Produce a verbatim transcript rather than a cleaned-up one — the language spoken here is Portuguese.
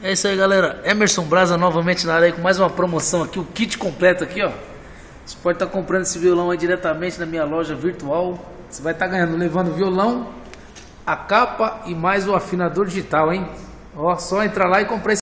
É isso aí, galera. Emerson Brasa novamente na área aí com mais uma promoção aqui, o kit completo aqui, ó. Você pode estar comprando esse violão aí diretamente na minha loja virtual. Você vai estar ganhando, levando o violão, a capa e mais o afinador digital, hein? Ó, só entrar lá e comprar esse